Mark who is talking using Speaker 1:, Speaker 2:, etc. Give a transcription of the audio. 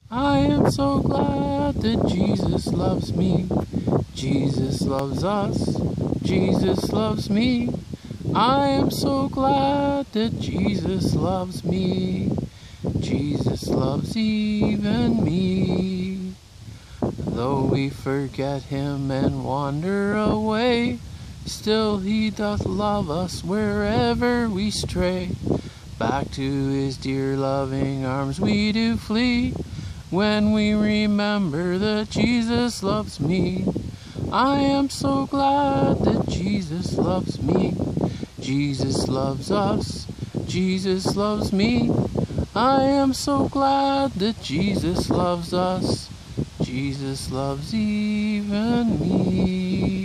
Speaker 1: I am so glad that Jesus loves me. Jesus loves us. Jesus loves me. I am so glad that Jesus loves me. Jesus loves even me. Though we forget him and wander away, still he doth love us wherever we stray. Back to his dear loving arms we do flee, when we remember that Jesus loves me. I am so glad that Jesus loves me. Jesus loves us. Jesus loves me. I am so glad that Jesus loves us. Jesus loves even me.